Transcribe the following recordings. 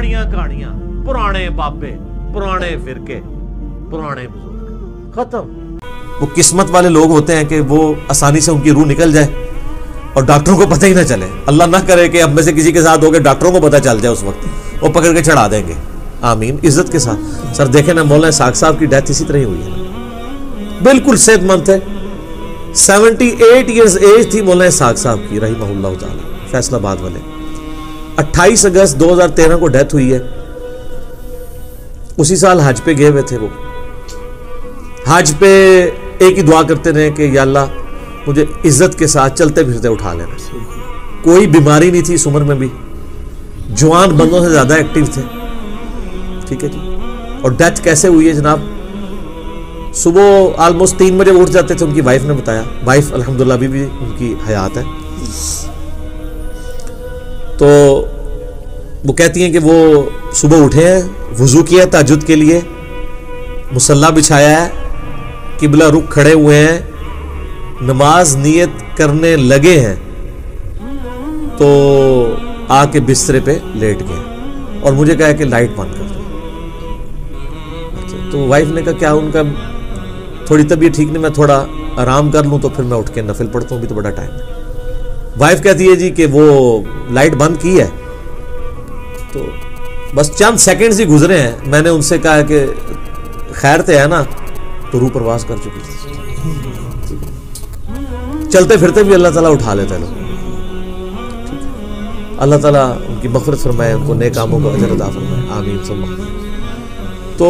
پرانیاں کہانیاں، پرانے بابے، پرانے فرقے، پرانے بزرگ، ختم۔ وہ قسمت والے لوگ ہوتے ہیں کہ وہ آسانی سے ان کی روح نکل جائے اور ڈاکٹروں کو پتہ ہی نہ چلے۔ اللہ نہ کرے کہ اب میں سے کسی کے ساتھ ہو کے ڈاکٹروں کو پتہ چل جائے، اس وقت وہ پکڑ کے چڑھا دیں گے۔ آمین، عزت کے ساتھ۔ سر دیکھیں نا، مولانا اسحاق صاحب کی ڈیتھ اسی طرح ہی ہوئی ہے، بالکل صحت مند تھے، 78 ایئرز ایج تھی مولانا اسحاق صاحب کی رحمہ اللہ تعالی، فیصل آباد والے۔ 28 اگست 2013 کو ڈیتھ ہوئی ہے۔ اسی سال حج پہ گئے ہوئے تھے وہ۔ حج پہ ایک ہی دعا کرتے رہے کہ یا اللہ مجھے عزت کے ساتھ چلتے پھرتے اٹھا لینا۔ کوئی بیماری نہیں تھی اس عمر میں بھی، جوان بندوں سے زیادہ ایکٹیو تھے، ٹھیک ہے جی۔ اور ڈیتھ کیسے ہوئی ہے جناب؟ صبح آلموسٹ 3 بجے اٹھ جاتے تھے، ان کی وائف نے بتایا، وائف الحمدللہ ابھی بھی ان کی حیات ہے۔ تو وہ کہتی ہیں کہ وہ صبح اٹھے ہیں، وضو کیا تہجد کے لیے، مصلی بچھایا ہے، قبلہ رخ کھڑے ہوئے ہیں، نماز نیت کرنے لگے ہیں تو آ کے بسترے پہ لیٹ گئے اور مجھے کہا کہ لائٹ بند کر دو۔ اچھا، تو وائف نے کہا کیا ان کا تھوڑی طبیعت ٹھیک نہیں، میں تھوڑا آرام کر لوں تو پھر میں اٹھ کے نفل پڑھتا ہوں، بھی تو بڑا ٹائم ہے۔ وائف کہتی ہے جی کہ وہ لائٹ بند کی ہے، تو بس چند سیکنڈز ہی گزرے ہیں، میں نے ان سے کہا کہ خیر تے ہے نا، تو روح پرواز کر چکی تھی۔ چلتے پھرتے بھی اللہ تعالیٰ اٹھا لیتا ہے لوگ۔ اللہ تعالیٰ ان کی مغفرت فرمائے، ان کو نیک کاموں کو اجر عطا فرمائے، آمین ثم آمین۔ تو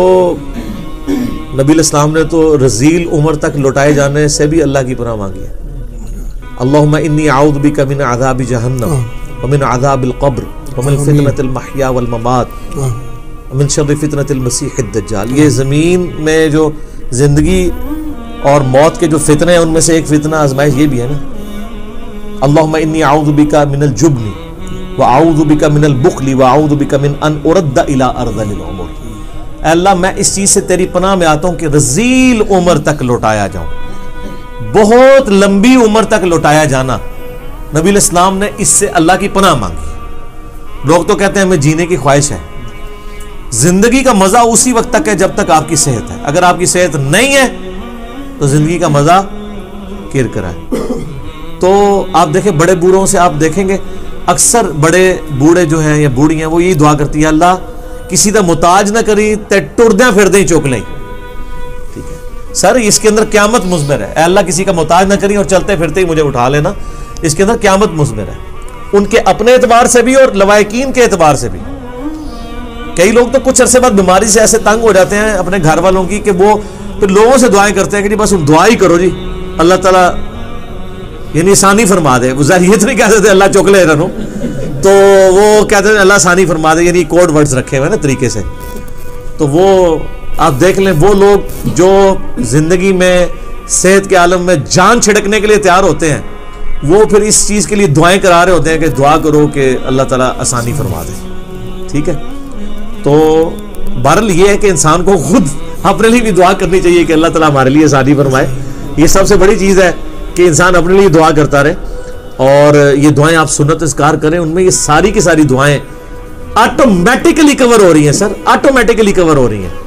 نبی الاسلام نے تو رذیل عمر تک لوٹائے جانے سے بھی اللہ کی پناہ مانگی ہے۔ اللہم انی اعوذ بک من عذاب جہنم ومن عذاب القبر ومن فتنة المحیا والممات ومن شر فتنة المسیح الدجال۔ یہ زمین میں جو زندگی اور موت کے جو فتنے ہیں ان میں سے ایک فتنہ آزمائش یہ بھی ہے نا، اللہم انی اعوذ بک من الجبن واعوذ بک من البخل واعوذ بک من ان ارد الی ارذل العمر۔ اے اللہ میں اس چیز سے تیری پناہ میں آتا ہوں کہ رذیل عمر تک لوٹایا جاؤں، بہت لمبی عمر تک لوٹایا جانا۔ نبی الاسلام نے اس سے اللہ کی پناہ مانگی۔ لوگ تو کہتے ہیں ہمیں جینے کی خواہش ہے، زندگی کا مزہ اسی وقت تک ہے جب تک آپ کی صحت ہے۔ اگر آپ کی صحت نہیں ہے تو زندگی کا مزہ کرکرا ہے۔ تو آپ دیکھیں بڑے بوڑھوں سے آپ دیکھیں گے اکثر بڑے بوڑھے جو ہیں یا بوڑھی ہیں وہ یہی دعا کرتی ہے، اللہ کسی دا محتاج نہ کری تے ٹردیاں پھردیں چوک لیں۔ ٹھیک ہے سر، اس کے اندر قیامت مضمر ہے۔ اے اللہ کسی کا محتاج نہ کری اور چلتے پھرتے ہی مجھے اٹھا لینا، اس کے اندر قیامت مضمر ہے، ان کے اپنے اعتبار سے بھی اور لوائقین کے اعتبار سے بھی۔ کئی لوگ تو کچھ عرصے بعد بیماری سے ایسے تنگ ہو جاتے ہیں اپنے گھر والوں کی کہ وہ پھر لوگوں سے دعائیں کرتے ہیں کہ جی بس دعا ہی کرو جی، اللہ تعالیٰ یعنی آسانی فرما دے۔ وہ ظاہریت نہیں کہتے تھے اللہ چوکلے رہنو، تو وہ کہتے ہیں اللہ آسانی فرما دے، یعنی کوڈ ورڈز رکھے ہوئے نا طریقے سے۔ تو وہ آپ دیکھ لیں، وہ لوگ جو زندگی میں صحت کے عالم میں جان چھڑکنے کے لیے تیار ہوتے ہیں، وہ پھر اس چیز کے لیے دعائیں کرا رہے ہوتے ہیں کہ دعا کرو کہ اللہ تعالیٰ آسانی فرما دے۔ ٹھیک ہے، تو بہرحال یہ ہے کہ انسان کو خود اپنے لیے بھی دعا کرنی چاہیے کہ اللہ تعالیٰ ہمارے لیے آسانی فرمائے۔ یہ سب سے بڑی چیز ہے کہ انسان اپنے لیے دعا کرتا رہے، اور یہ دعائیں آپ سنت اذکار کریں، ان میں یہ ساری کی ساری دعائیں آٹومیٹکلی کور ہو رہی ہیں سر، آٹومیٹکلی کور ہو رہی ہیں۔